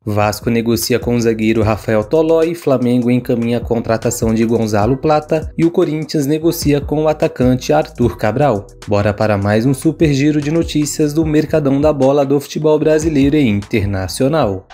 Vasco negocia com o zagueiro Rafael Tolói, Flamengo encaminha a contratação de Gonzalo Plata e o Corinthians negocia com o atacante Arthur Cabral. Bora para mais um super giro de notícias do Mercadão da Bola do futebol brasileiro e internacional.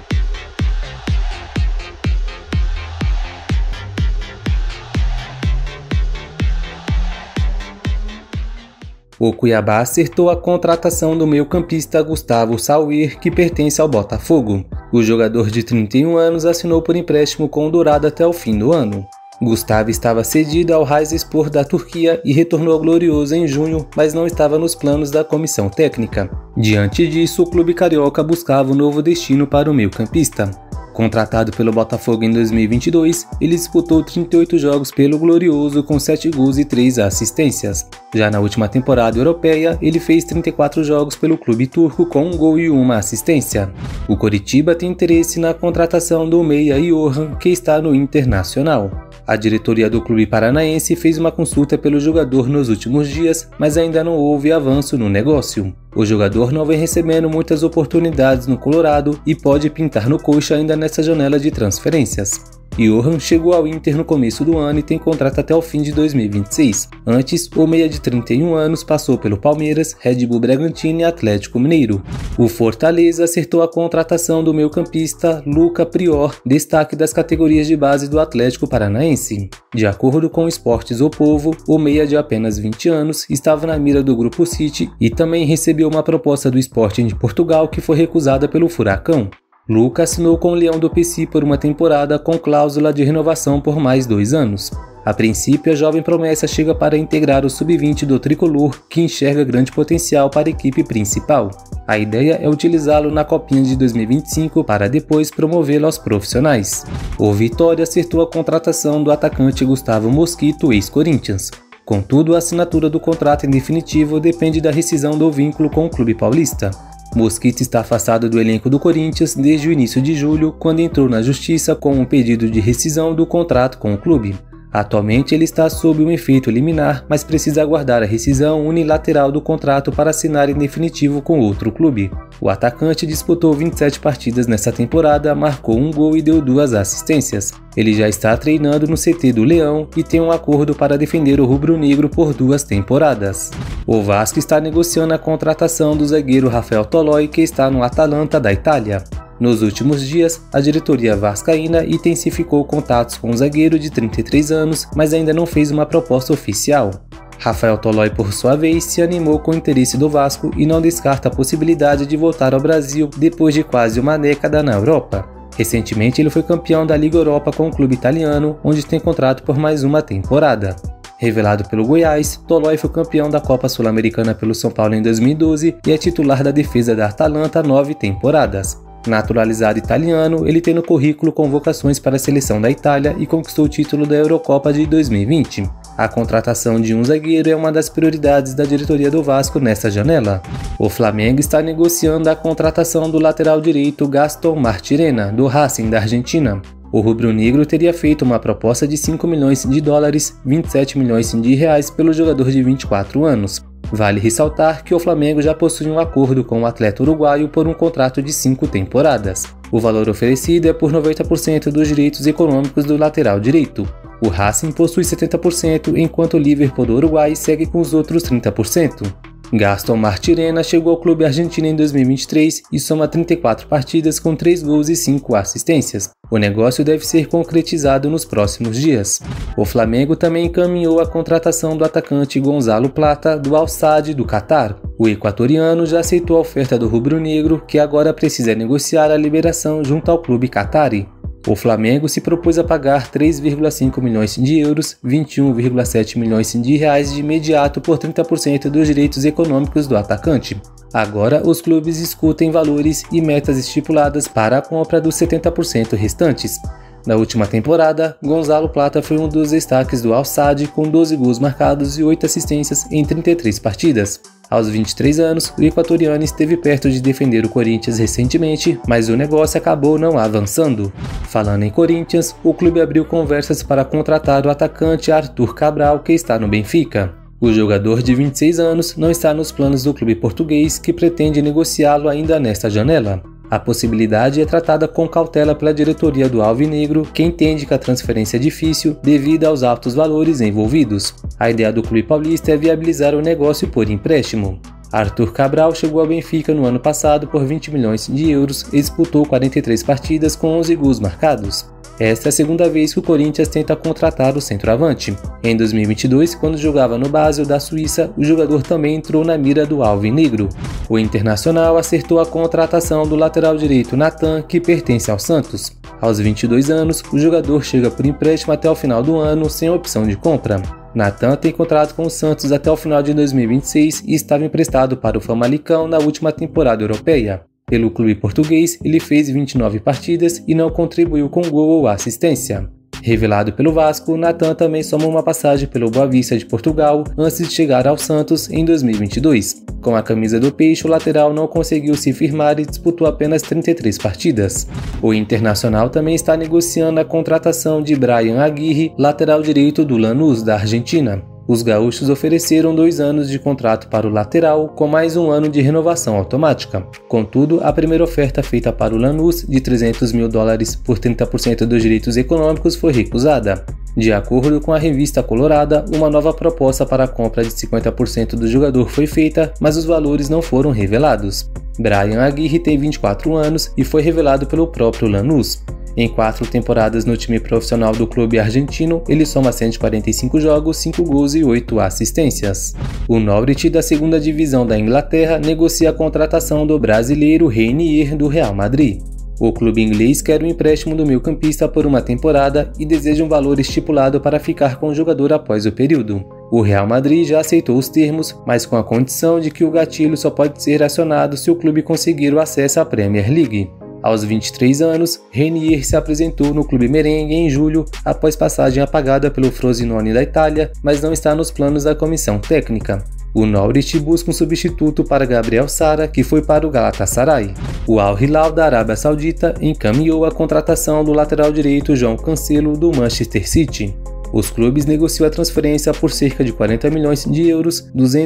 O Cuiabá acertou a contratação do meio-campista Gustavo Sauer, que pertence ao Botafogo. O jogador de 31 anos assinou por empréstimo com o Dourado até o fim do ano. Gustavo estava cedido ao Rizespor da Turquia e retornou ao Glorioso em junho, mas não estava nos planos da comissão técnica. Diante disso, o clube carioca buscava um novo destino para o meio-campista. Contratado pelo Botafogo em 2022, ele disputou 38 jogos pelo Glorioso com 7 gols e 3 assistências. Já na última temporada europeia, ele fez 34 jogos pelo clube turco com 1 gol e 1 assistência. O Coritiba tem interesse na contratação do meia Johan, que está no Internacional. A diretoria do clube paranaense fez uma consulta pelo jogador nos últimos dias, mas ainda não houve avanço no negócio. O jogador não vem recebendo muitas oportunidades no Colorado e pode pintar no coxa ainda nessa janela de transferências. Johan chegou ao Inter no começo do ano e tem contrato até o fim de 2026. Antes, o meia de 31 anos passou pelo Palmeiras, Red Bull Bragantino e Atlético Mineiro. O Fortaleza acertou a contratação do meio-campista Luca Prior, destaque das categorias de base do Atlético Paranaense. De acordo com o Esportes O Povo, o meia de apenas 20 anos estava na mira do Grupo City e também recebeu uma proposta do Sporting de Portugal que foi recusada pelo Furacão. Luca assinou com o Leão do Pici por uma temporada com cláusula de renovação por mais 2 anos. A princípio, a jovem promessa chega para integrar o sub-20 do tricolor, que enxerga grande potencial para a equipe principal. A ideia é utilizá-lo na Copinha de 2025 para depois promovê-lo aos profissionais. O Vitória acertou a contratação do atacante Gustavo Mosquito, ex-Corinthians. Contudo, a assinatura do contrato em definitivo depende da rescisão do vínculo com o clube paulista. Mosquito está afastado do elenco do Corinthians desde o início de julho, quando entrou na justiça com um pedido de rescisão do contrato com o clube. Atualmente ele está sob um efeito liminar, mas precisa aguardar a rescisão unilateral do contrato para assinar em definitivo com outro clube. O atacante disputou 27 partidas nessa temporada, marcou 1 gol e deu 2 assistências. Ele já está treinando no CT do Leão e tem um acordo para defender o rubro-negro por 2 temporadas. O Vasco está negociando a contratação do zagueiro Rafael Tolói, que está no Atalanta da Itália. Nos últimos dias, a diretoria vascaína intensificou contatos com o zagueiro de 33 anos, mas ainda não fez uma proposta oficial. Rafael Tolói, por sua vez, se animou com o interesse do Vasco e não descarta a possibilidade de voltar ao Brasil depois de quase uma década na Europa. Recentemente, ele foi campeão da Liga Europa com o clube italiano, onde tem contrato por mais uma temporada. Revelado pelo Goiás, Tolói foi campeão da Copa Sul-Americana pelo São Paulo em 2012 e é titular da defesa da Atalanta há 9 temporadas. Naturalizado italiano, ele tem no currículo convocações para a seleção da Itália e conquistou o título da Eurocopa de 2020. A contratação de um zagueiro é uma das prioridades da diretoria do Vasco nesta janela. O Flamengo está negociando a contratação do lateral direito Gaston Martirena, do Racing da Argentina. O rubro-negro teria feito uma proposta de 5 milhões de dólares, 27 milhões de reais pelo jogador de 24 anos. Vale ressaltar que o Flamengo já possui um acordo com o atleta uruguaio por um contrato de 5 temporadas. O valor oferecido é por 90% dos direitos econômicos do lateral direito. O Racing possui 70%, enquanto o Liverpool do Uruguai segue com os outros 30%. Gaston Martirena chegou ao clube argentino em 2023 e soma 34 partidas com 3 gols e 5 assistências. O negócio deve ser concretizado nos próximos dias. O Flamengo também encaminhou a contratação do atacante Gonzalo Plata, do Al Sadd do Catar. O equatoriano já aceitou a oferta do rubro-negro, que agora precisa negociar a liberação junto ao clube qatari. O Flamengo se propôs a pagar 3,5 milhões de euros, 21,7 milhões de reais de imediato por 30% dos direitos econômicos do atacante. Agora, os clubes discutem valores e metas estipuladas para a compra dos 70% restantes. Na última temporada, Gonzalo Plata foi um dos destaques do Al Sadd, com 12 gols marcados e 8 assistências em 33 partidas. Aos 23 anos, o equatoriano esteve perto de defender o Corinthians recentemente, mas o negócio acabou não avançando. Falando em Corinthians, o clube abriu conversas para contratar o atacante Arthur Cabral, que está no Benfica. O jogador de 26 anos não está nos planos do clube português, que pretende negociá-lo ainda nesta janela. A possibilidade é tratada com cautela pela diretoria do Alvinegro, que entende que a transferência é difícil devido aos altos valores envolvidos. A ideia do clube paulista é viabilizar o negócio por empréstimo. Arthur Cabral chegou ao Benfica no ano passado por 20 milhões de euros e disputou 43 partidas com 11 gols marcados. Esta é a segunda vez que o Corinthians tenta contratar o centroavante. Em 2022, quando jogava no Basel da Suíça, o jogador também entrou na mira do Alvinegro. O Internacional acertou a contratação do lateral direito Nathan, que pertence ao Santos. Aos 22 anos, o jogador chega por empréstimo até o final do ano sem opção de compra. Nathan tem contrato com o Santos até o final de 2026 e estava emprestado para o Famalicão na última temporada europeia. Pelo clube português, ele fez 29 partidas e não contribuiu com gol ou assistência. Revelado pelo Vasco, Nathan também soma uma passagem pelo Boa Vista de Portugal antes de chegar ao Santos em 2022. Com a camisa do Peixe, o lateral não conseguiu se firmar e disputou apenas 33 partidas. O Internacional também está negociando a contratação de Bryan Aguirre, lateral direito do Lanús, da Argentina. Os gaúchos ofereceram 2 anos de contrato para o lateral, com mais 1 ano de renovação automática. Contudo, a primeira oferta feita para o Lanús, de $300 mil por 30% dos direitos econômicos, foi recusada. De acordo com a revista Colorada, uma nova proposta para a compra de 50% do jogador foi feita, mas os valores não foram revelados. Bryan Aguirre tem 24 anos e foi revelado pelo próprio Lanús. Em 4 temporadas no time profissional do clube argentino, ele soma 145 jogos, 5 gols e 8 assistências. O Norwich, da segunda divisão da Inglaterra, negocia a contratação do brasileiro Reinier do Real Madrid. O clube inglês quer um empréstimo do meio-campista por uma temporada e deseja um valor estipulado para ficar com o jogador após o período. O Real Madrid já aceitou os termos, mas com a condição de que o gatilho só pode ser acionado se o clube conseguir o acesso à Premier League. Aos 23 anos, Reinier se apresentou no clube merengue em julho, após passagem apagada pelo Frosinone da Itália, mas não está nos planos da comissão técnica. O Norwich busca um substituto para Gabriel Sara, que foi para o Galatasaray. O Al Hilal da Arábia Saudita encaminhou a contratação do lateral direito João Cancelo do Manchester City. Os clubes negociam a transferência por cerca de 40 milhões de euros,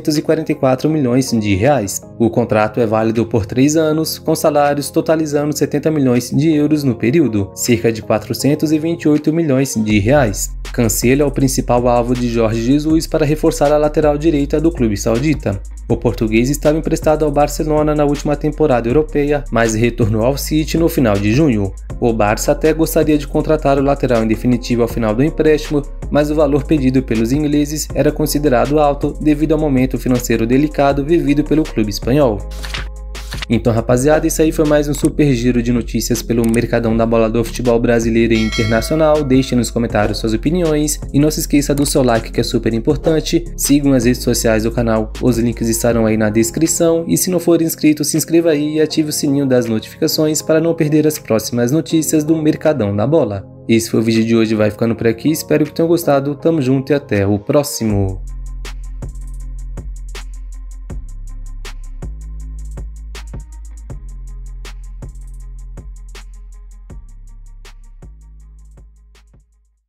244 milhões de reais. O contrato é válido por 3 anos, com salários totalizando 70 milhões de euros no período, cerca de 428 milhões de reais. Cancelo é o principal alvo de Jorge Jesus para reforçar a lateral direita do clube saudita. O português estava emprestado ao Barcelona na última temporada europeia, mas retornou ao City no final de junho. O Barça até gostaria de contratar o lateral em definitivo ao final do empréstimo, mas o valor pedido pelos ingleses era considerado alto devido ao momento financeiro delicado vivido pelo clube espanhol. Então, rapaziada, isso aí foi mais um super giro de notícias pelo mercadão da bola do futebol brasileiro e internacional. Deixe nos comentários suas opiniões e não se esqueça do seu like, que é super importante. Sigam as redes sociais do canal, os links estarão aí na descrição, e se não for inscrito, se inscreva aí e ative o sininho das notificações para não perder as próximas notícias do mercadão da bola. Esse foi o vídeo de hoje, vai ficando por aqui, espero que tenham gostado, tamo junto e até o próximo.